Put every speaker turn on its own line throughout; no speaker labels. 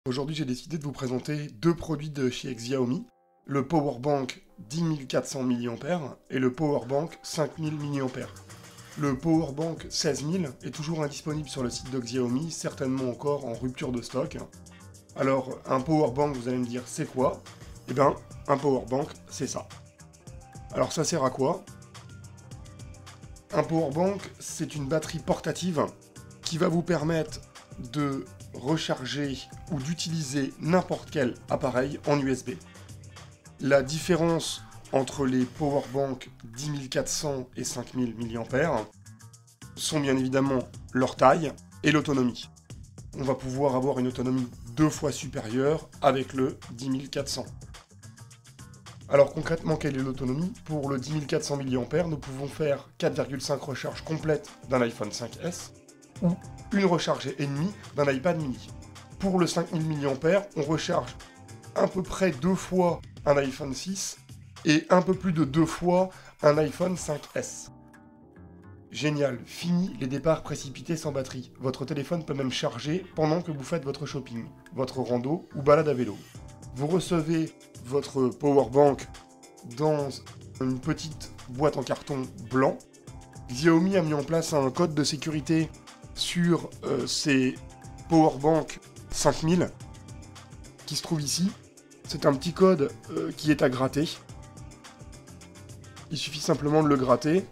Aujourd'hui, j'ai décidé de vous présenter deux produits de chez Xiaomi, le Powerbank 10400 mAh et le Powerbank 5000 mAh. Le Powerbank 16000 est toujours indisponible sur le site de Xiaomi, certainement encore en rupture de stock. Alors, un Powerbank, vous allez me dire, c'est quoi? Eh bien, un Powerbank, c'est ça. Alors, ça sert à quoi? Un Powerbank, c'est une batterie portative qui va vous permettre de recharger ou d'utiliser n'importe quel appareil en USB. La différence entre les Powerbank 10400 et 5000 mAh sont bien évidemment leur taille et l'autonomie. On va pouvoir avoir une autonomie 2 fois supérieure avec le 10400. Alors concrètement, quelle est l'autonomie? Pour le 10400 mAh, nous pouvons faire 4,5 recharges complètes d'un iPhone 5S ou une recharge et demie d'un iPad mini. Pour le 5000 mAh, on recharge à peu près 2 fois un iPhone 6 et un peu plus de 2 fois un iPhone 5S. Génial, fini les départs précipités sans batterie. Votre téléphone peut même charger pendant que vous faites votre shopping, votre rando ou balade à vélo. Vous recevez votre Powerbank dans une petite boîte en carton blanc. Xiaomi a mis en place un code de sécurité sur ces Powerbank 5000 qui se trouve ici. C'est un petit code qui est à gratter. Il suffit simplement de le gratter.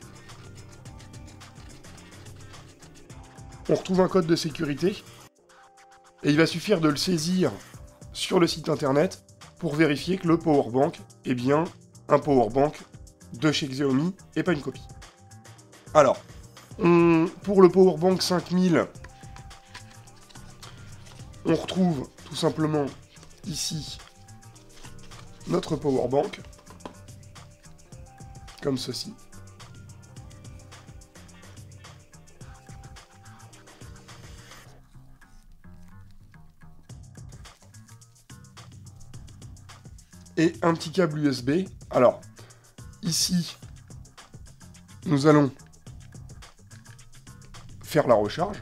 On retrouve un code de sécurité et il va suffire de le saisir sur le site internet pour vérifier que le Powerbank est bien un Powerbank de chez Xiaomi et pas une copie. Alors, pour le Powerbank 5000, on retrouve tout simplement ici notre Powerbank, comme ceci. Et un petit câble USB. Alors, ici, nous allons faire la recharge.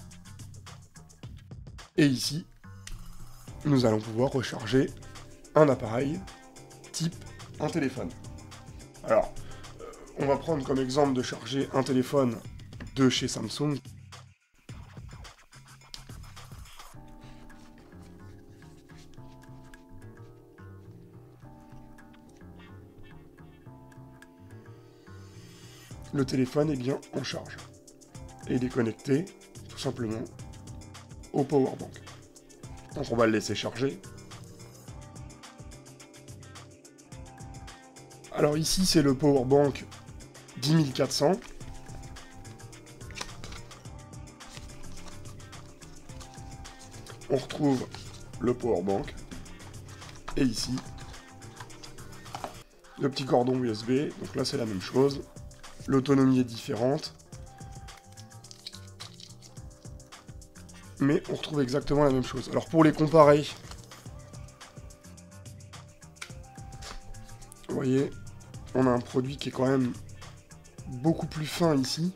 Et ici, nous allons pouvoir recharger un appareil type un téléphone. Alors, on va prendre comme exemple de charger un téléphone de chez Samsung. Le téléphone est bien en charge. Et il est connecté, tout simplement, au Powerbank. Donc on va le laisser charger. Alors ici, c'est le Powerbank 10400. On retrouve le Powerbank. Et ici, le petit cordon USB. Donc là, c'est la même chose. L'autonomie est différente. Mais on retrouve exactement la même chose. Alors pour les comparer, vous voyez, on a un produit qui est quand même beaucoup plus fin ici,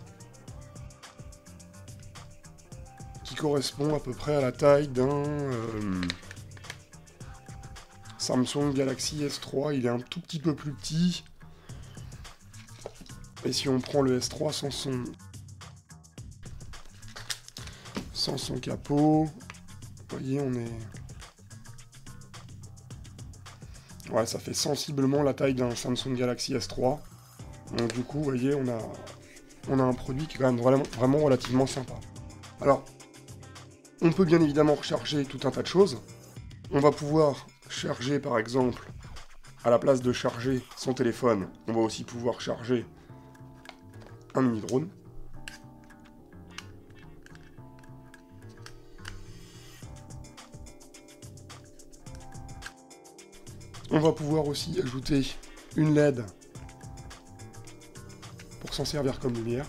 qui correspond à peu près à la taille d'un Samsung Galaxy S3. Il est un tout petit peu plus petit. Et si on prend le S3 sans son capot, vous voyez, on est... Ouais, ça fait sensiblement la taille d'un Samsung Galaxy S3. Donc du coup, vous voyez, on a un produit qui est quand même vraiment relativement sympa. Alors, on peut bien évidemment recharger tout un tas de choses. On va pouvoir charger, par exemple, à la place de charger son téléphone, on va aussi pouvoir charger un mini-drone. On va pouvoir aussi ajouter une LED pour s'en servir comme lumière.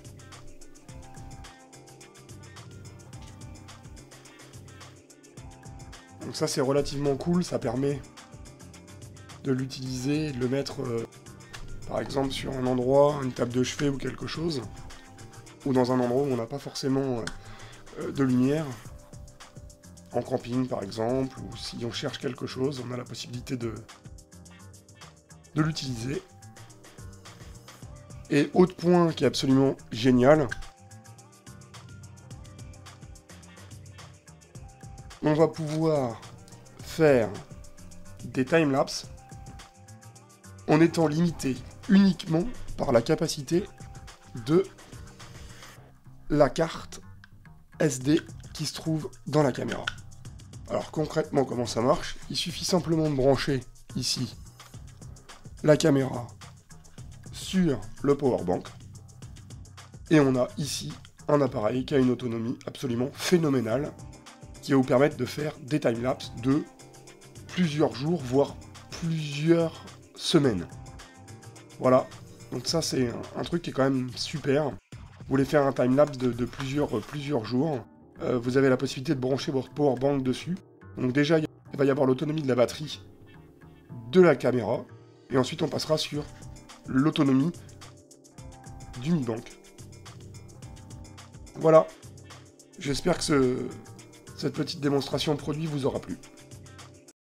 Donc ça c'est relativement cool, ça permet de l'utiliser, de le mettre par exemple sur un endroit, une table de chevet ou quelque chose, ou dans un endroit où on n'a pas forcément de lumière. en camping par exemple, ou si on cherche quelque chose, on a la possibilité de l'utiliser. Et autre point qui est absolument génial, on va pouvoir faire des timelapses en étant limité uniquement par la capacité de la carte SD qui se trouve dans la caméra. Alors concrètement, comment ça marche? Il suffit simplement de brancher ici la caméra sur le powerbank et on a ici un appareil qui a une autonomie absolument phénoménale qui va vous permettre de faire des timelapses de plusieurs jours, voire plusieurs semaines. Voilà, donc ça c'est un truc qui est quand même super. Vous voulez faire un timelapse de plusieurs jours, vous avez la possibilité de brancher votre powerbank dessus. Donc déjà, il va y avoir l'autonomie de la batterie de la caméra, et ensuite on passera sur l'autonomie du Mi Bank. Voilà, j'espère que cette petite démonstration produit vous aura plu.